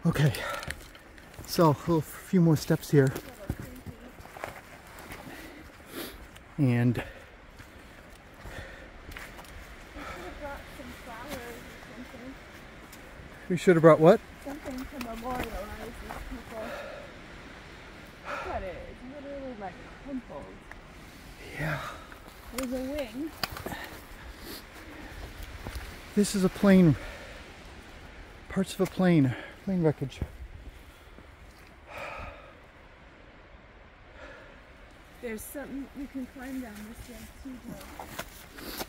Okay, so a few more steps here. And we should have brought what? Something to memorialize these people. Look at it. It's literally like crumpled. Yeah. There's a wing. This is a plane. Parts of a plane. Plane wreckage. There's something you can climb down this way too.